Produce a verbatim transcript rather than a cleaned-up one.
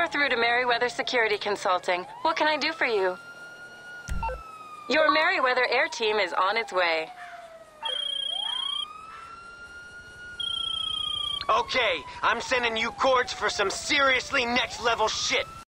You're through to Merryweather Security Consulting. What can I do for you? Your Merryweather Air Team is on its way. Okay, I'm sending you cords for some seriously next-level shit.